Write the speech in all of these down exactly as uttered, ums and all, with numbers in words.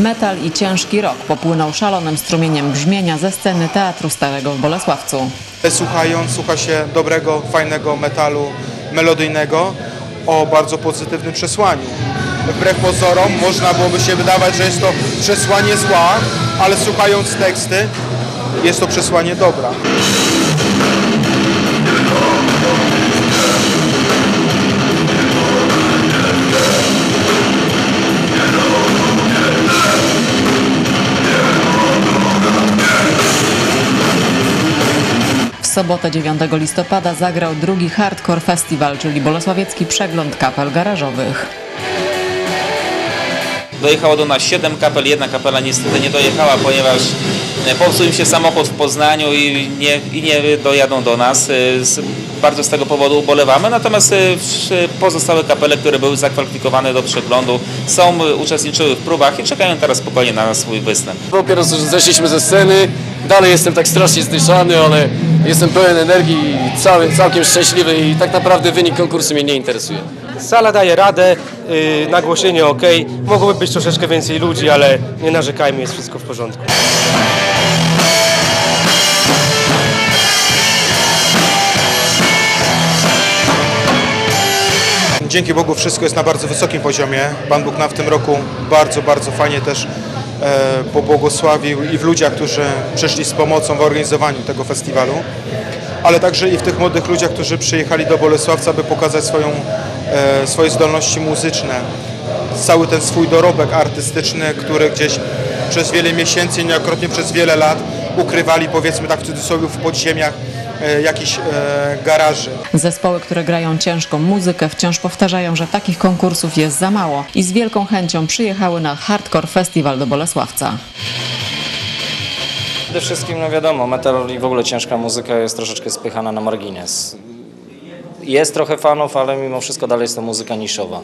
Metal i ciężki rock popłynął szalonym strumieniem brzmienia ze sceny Teatru Starego w Bolesławcu. Słuchając, słucha się dobrego, fajnego metalu melodyjnego o bardzo pozytywnym przesłaniu. Wbrew pozorom można byłoby się wydawać, że jest to przesłanie zła, ale słuchając teksty jest to przesłanie dobra. W sobotę dziewiątego listopada zagrał drugi Hardcore Festival, czyli bolesławiecki przegląd kapel garażowych. Dojechało do nas siedem kapel, jedna kapela niestety nie dojechała, ponieważ popsuł im się samochód w Poznaniu i nie, i nie dojadą do nas. Bardzo z tego powodu ubolewamy, natomiast pozostałe kapele, które były zakwalifikowane do przeglądu, są, uczestniczyły w próbach i czekają teraz spokojnie na swój występ. Dopiero zeszliśmy ze sceny, dalej jestem tak strasznie zdyszany, ale jestem pełen energii i cały, całkiem szczęśliwy i tak naprawdę wynik konkursu mnie nie interesuje. Sala daje radę, yy, nagłośnienie ok, mogłoby być troszeczkę więcej ludzi, ale nie narzekajmy, jest wszystko w porządku. Dzięki Bogu wszystko jest na bardzo wysokim poziomie. Pan Bóg nam w tym roku bardzo, bardzo fajnie też e, pobłogosławił i w ludziach, którzy przyszli z pomocą w organizowaniu tego festiwalu, ale także i w tych młodych ludziach, którzy przyjechali do Bolesławca, by pokazać swoją, e, swoje zdolności muzyczne, cały ten swój dorobek artystyczny, który gdzieś przez wiele miesięcy, niejednokrotnie przez wiele lat ukrywali, powiedzmy tak w cudzysłowie, w podziemiach e, jakichś e, garaży. Zespoły, które grają ciężką muzykę, wciąż powtarzają, że takich konkursów jest za mało i z wielką chęcią przyjechały na Hardcore Festival do Bolesławca. Przede wszystkim, no wiadomo, metal i w ogóle ciężka muzyka jest troszeczkę spychana na margines. Jest trochę fanów, ale mimo wszystko dalej jest to muzyka niszowa.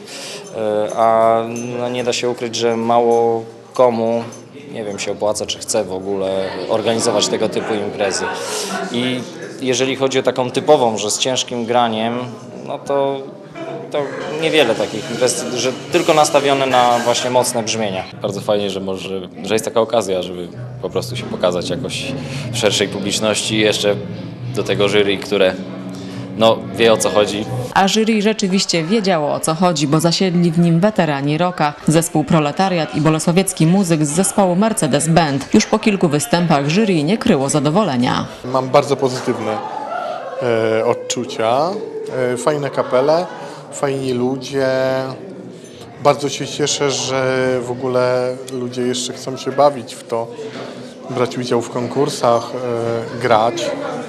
A no nie da się ukryć, że mało komu, nie wiem, się opłaca, czy chce w ogóle organizować tego typu imprezy. I jeżeli chodzi o taką typową, że z ciężkim graniem, no to, to niewiele takich imprez, że tylko nastawione na właśnie mocne brzmienia. Bardzo fajnie, że, może, że jest taka okazja, żeby po prostu się pokazać jakoś w szerszej publiczności, jeszcze do tego jury, które no, wie o co chodzi. A jury rzeczywiście wiedziało o co chodzi, bo zasiedli w nim weterani rocka, zespół Proletariat i bolesławiecki muzyk z zespołu Mercedes Band. Już po kilku występach jury nie kryło zadowolenia. Mam bardzo pozytywne e, odczucia, e, fajne kapele, fajni ludzie. Bardzo się cieszę, że w ogóle ludzie jeszcze chcą się bawić w to, brać udział w konkursach, e, grać.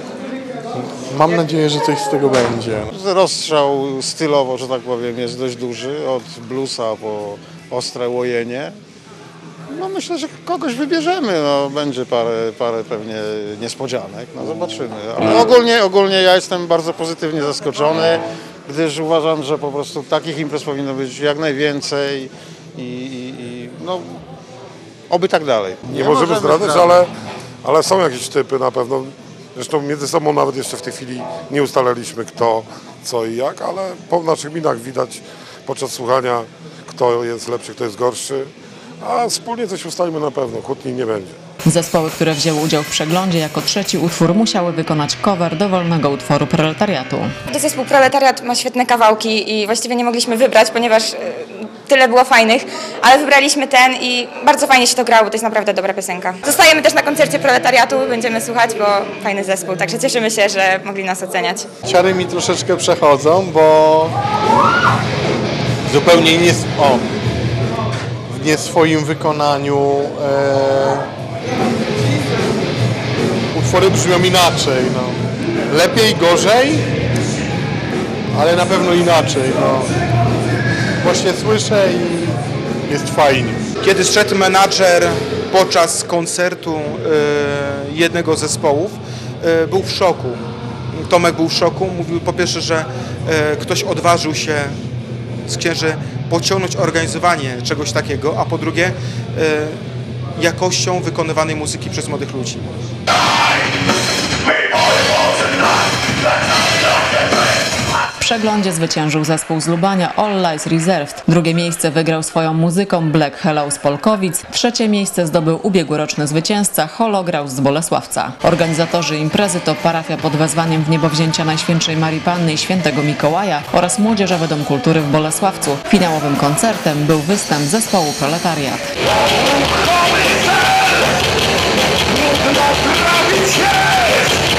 Mam nadzieję, że coś z tego będzie. Rozstrzał stylowo, że tak powiem, jest dość duży, od bluesa po ostre łojenie. No myślę, że kogoś wybierzemy, no będzie parę, parę pewnie niespodzianek, no zobaczymy. Ale ogólnie, ogólnie ja jestem bardzo pozytywnie zaskoczony, gdyż uważam, że po prostu takich imprez powinno być jak najwięcej i, i, i no oby tak dalej. Nie, nie możemy zdradzać, ale, ale są jakieś typy na pewno. Zresztą między sobą nawet jeszcze w tej chwili nie ustalaliśmy kto, co i jak, ale po naszych minach widać podczas słuchania, kto jest lepszy, kto jest gorszy, a wspólnie coś ustalimy na pewno, kłótni nie będzie. Zespoły, które wzięły udział w przeglądzie jako trzeci utwór, musiały wykonać cover dowolnego utworu Proletariatu. Zespół Proletariat ma świetne kawałki i właściwie nie mogliśmy wybrać, ponieważ tyle było fajnych, ale wybraliśmy ten i bardzo fajnie się to grało, bo to jest naprawdę dobra piosenka. Zostajemy też na koncercie Proletariatu, będziemy słuchać, bo fajny zespół, także cieszymy się, że mogli nas oceniać. Ciary mi troszeczkę przechodzą, bo zupełnie nie, o, w nie swoim wykonaniu e, utwory brzmią inaczej. No. Lepiej, gorzej, ale na pewno inaczej. No. Właśnie słyszę i jest fajnie. Kiedy zszedł menadżer podczas koncertu y, jednego z zespołów, y, był w szoku. Tomek był w szoku. Mówił po pierwsze, że y, ktoś odważył się z księży pociągnąć organizowanie czegoś takiego, a po drugie y, jakością wykonywanej muzyki przez młodych ludzi. przeglądzie zwyciężył zespół z Lubania All Lies Reserved. Drugie miejsce wygrał swoją muzyką Black Hello z Polkowic. Trzecie miejsce zdobył ubiegłoroczny zwycięzca Holograus z Bolesławca. Organizatorzy imprezy to parafia pod wezwaniem w niebowzięcia Najświętszej Marii Panny i Świętego Mikołaja oraz Młodzieżowy Dom Kultury w Bolesławcu. Finałowym koncertem był występ zespołu Proletariat. Trudno trafić jest!